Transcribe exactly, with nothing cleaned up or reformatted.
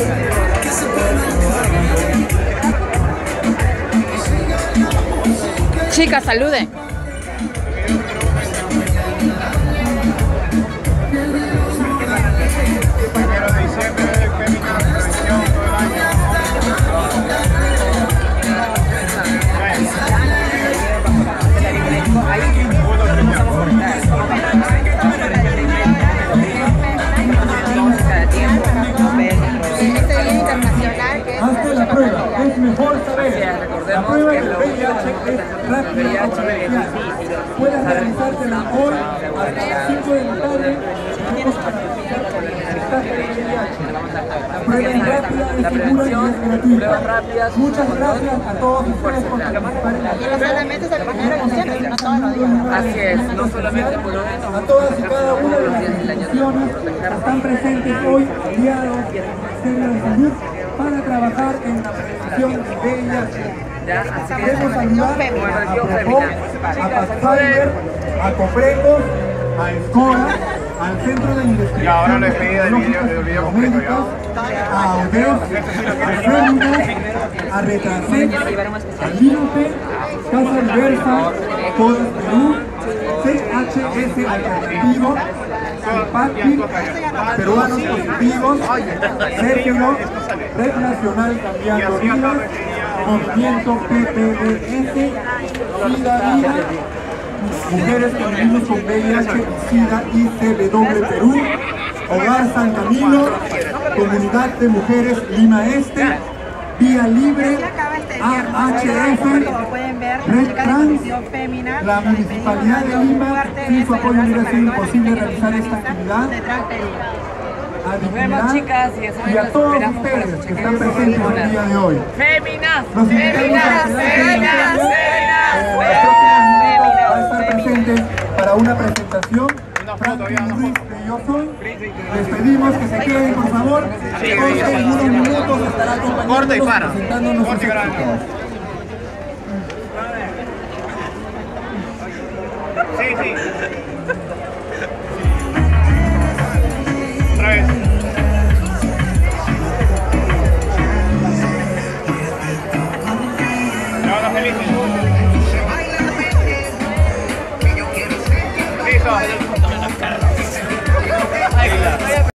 Chicas, saluden. Hazte la prueba, es mejor saber. La prueba del V I H es rápida y eficaz. Puedes realizártela hoy a las cinco de la tarde. Tenemos para aplicar el testaje del V I H. La prueba es rápida, es segura y es gratuita. Muchas gracias a todos ustedes por participar en la Y no solamente se le van a dar opciones, sino todos los días. Así es, no solamente por lo menos. A todas y cada una de las instituciones que están presentes hoy, aliados del Ministerio de Salud, para trabajar en la prevención de V I H. Queremos ayudar a Procop, a Pathfinder, a Coprecos, a Escora, al Centro de Investigación. Y ahora les pedí el video, el video completo ya. A Odez, a Feminas, a Retrasec, a Línope, Casa Diversa, Todas Perú, C H S Alternativo, Pacti, Peruanos Positivos, Sergio, Red Nacional Cambiando Vidas, Movimiento P P D S, SIDA Vida, Mujeres que vivimos con V I H y SIDA I C W Perú, Hogar San Camilo, Comunidad de Mujeres Lima Este, Vía Libre, A H F, Red Trans, la Municipalidad de Lima. Sin su apoyo hubiera sido imposible realizar esta actividad. A Dignidad y a todos ustedes que están presentes el día de hoy. Feminas, Los invitamos a feminas, va a estar presente para una presentación. Franklin Luis de Yo Soy. Les pedimos que se queden, por favor. En unos minutos estará acompañándonos presentándonos sus éxitos.